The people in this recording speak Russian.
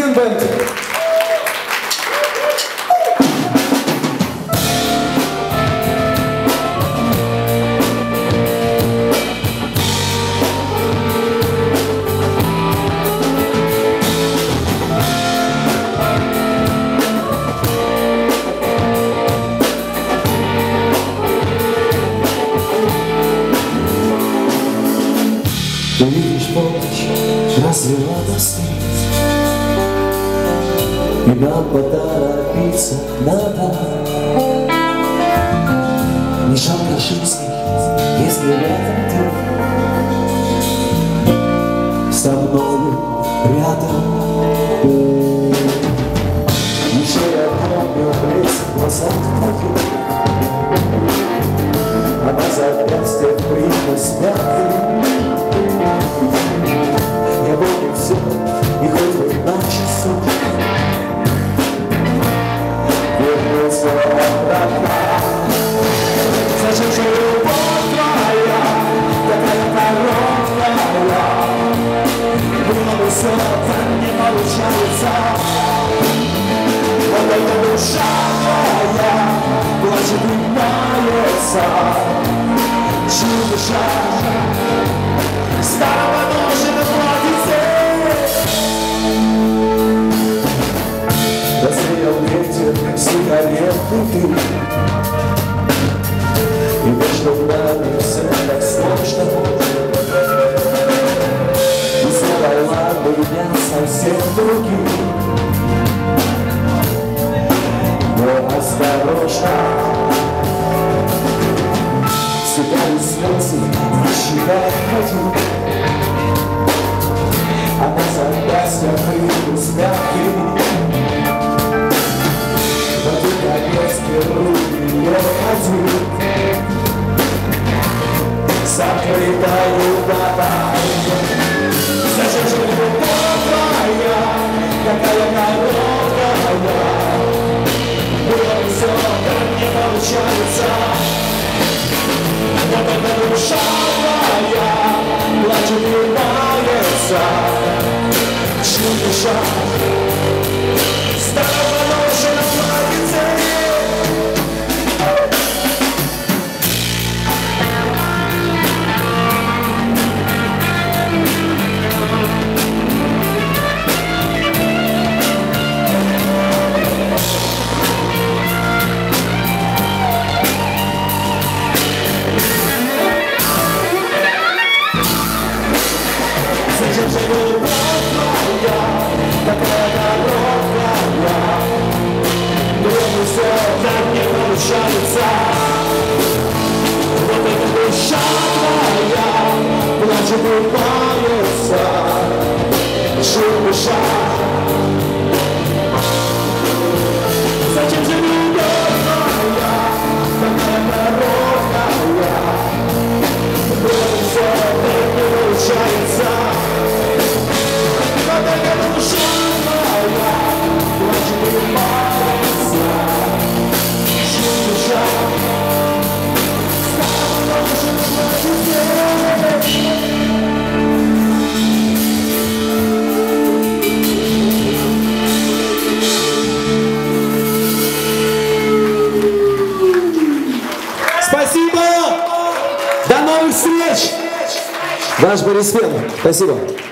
Свин Бенд. Ты видишь полночь, развела достиг, и нам поторопиться надо. Не жалко жизни, если рядом ты со мною рядом. Еще я помню блеск в глазах твоих, а на запястье примус мягкий. Я помню все, и хоть бы на часу вернуться обратно. Зачем же любовь твоя такая короткая? Было бы все, так не получается. Вот эта душа моя плачет и мается. Чудо старого ножена платьице. Развеял ветер сигаретный дым, и между нами все так сложно. И сделала меня совсем другим. Но осторожно, светали слезы на щеках твоих, а на запястьях примус мягкий. В один конец беру ее один, закрытою водой. Зачем же любовь твоя такая короткая? Было бы все, как не получается. Вот эта душа моя плачет и мается. Чудо старого ножена платьице. Зачем же любовь твоя такая короткая? Думаю, все так не получается. Вот эта душа твоя плачет и мается. Душа. Зачем же любовь твоя такая короткая? Думаю, все так не получается. Вот эта душа моя плачет и мается. Душа. Спасибо! До новых встреч! Ваш Борис Фен. Спасибо.